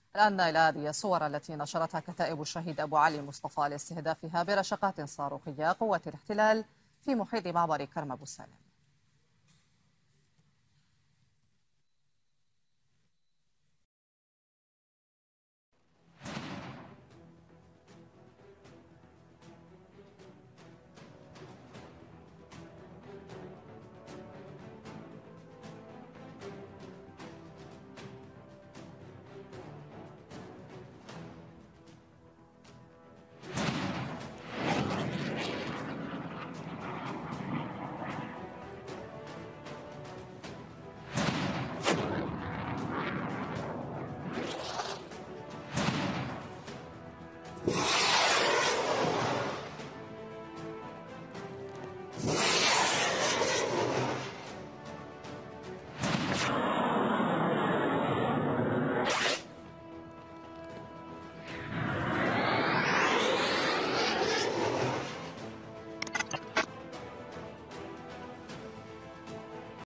الآن إلى هذه الصور التي نشرتها كتائب الشهيد أبو علي مصطفى لاستهدافها برشقات صاروخية قوات الاحتلال في محيط معبر كرم أبو سالم.